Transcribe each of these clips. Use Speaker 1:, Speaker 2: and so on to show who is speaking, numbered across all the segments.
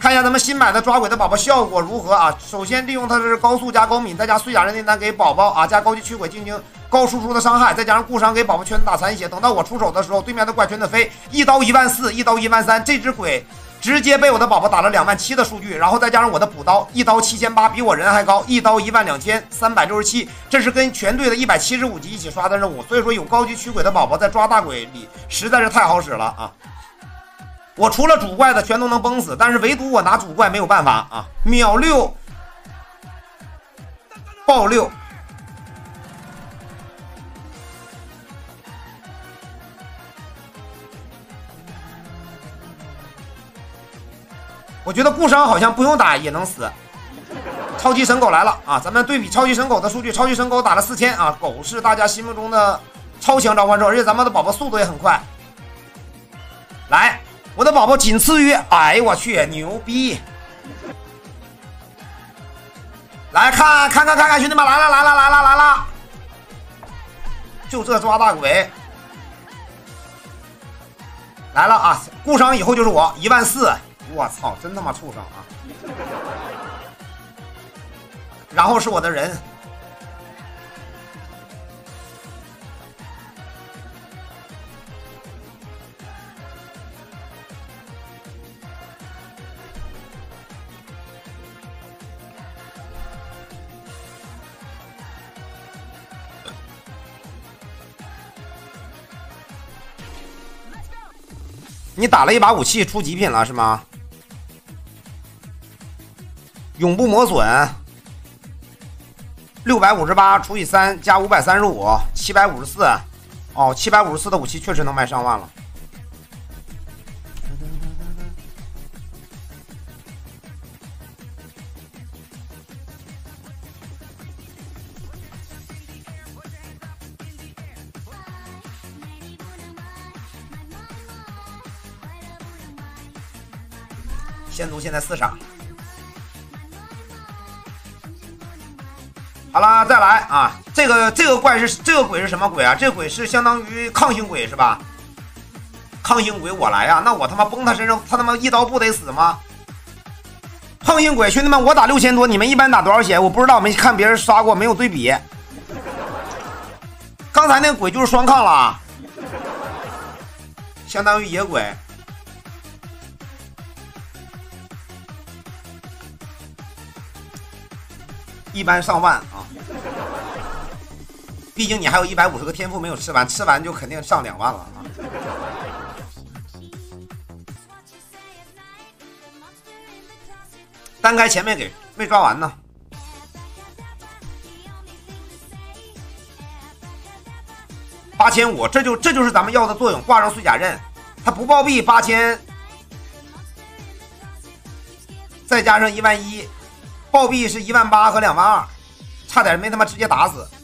Speaker 1: 看一下咱们新买的抓鬼的宝宝效果如何啊？首先利用它是高速加高敏，再加碎甲人内丹给宝宝啊加高级驱鬼进行高输出的伤害，再加上固伤给宝宝圈子打残血。等到我出手的时候，对面的怪圈子飞，一刀14000，一刀13000，这只鬼直接被我的宝宝打了27000的数据，然后再加上我的补刀，一刀7800，比我人还高，一刀12367，这是跟全队的175级一起刷的任务。所以说有高级驱鬼的宝宝在抓大鬼里实在是太好使了啊！我除了主怪的全都能崩死，但是唯独我拿主怪没有办法啊！秒6爆6。我觉得固伤好像不用打也能死。超级神狗来了啊！咱们对比超级神狗的数据，超级神狗打了4000啊，狗是大家心目中的超强召唤兽，而且咱们的宝宝速度也很快。来，我的宝宝仅次于，哎呦我去，牛逼！来看，兄弟们来了！就这抓大鬼来了啊！固伤以后就是我14000。我操，真他妈畜生啊！然后是我的人，你打了一把武器出极品了是吗？永不磨损，658除以3加535，754。哦，754的武器确实能卖上万了。仙族现在4杀。好了，再来啊！这个鬼是什么鬼啊？这个鬼是相当于抗性鬼是吧？抗性鬼我来啊！那我他妈崩他身上，他他妈一刀不得死吗？抗性鬼，兄弟们，我打6000多，你们一般打多少血？我不知道，没看别人刷过，没有对比。刚才那个鬼就是双抗了，相当于野鬼。一般上万啊，毕竟你还有150个天赋没有吃完，吃完就肯定上2万了啊。单开前面给没抓完呢。8500，这就是咱们要的作用，挂上碎甲刃，它不暴毙8000，再加上11000。暴毙是18000和22000，差点没他妈直接打死。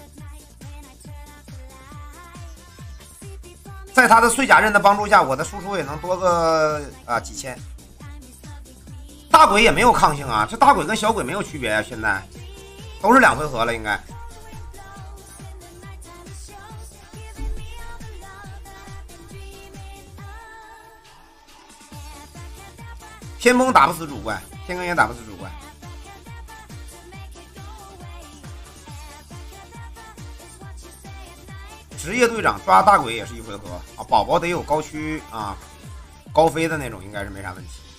Speaker 1: 在他的碎甲刃的帮助下，我的输出也能多个几千。大鬼也没有抗性啊，这大鬼跟小鬼没有区别啊，现在都是2回合了应该。天崩打不死主怪，天罡也打不死主怪。职业队长抓大鬼也是1回合啊，宝宝得有高驱啊、高飞的那种，应该是没啥问题。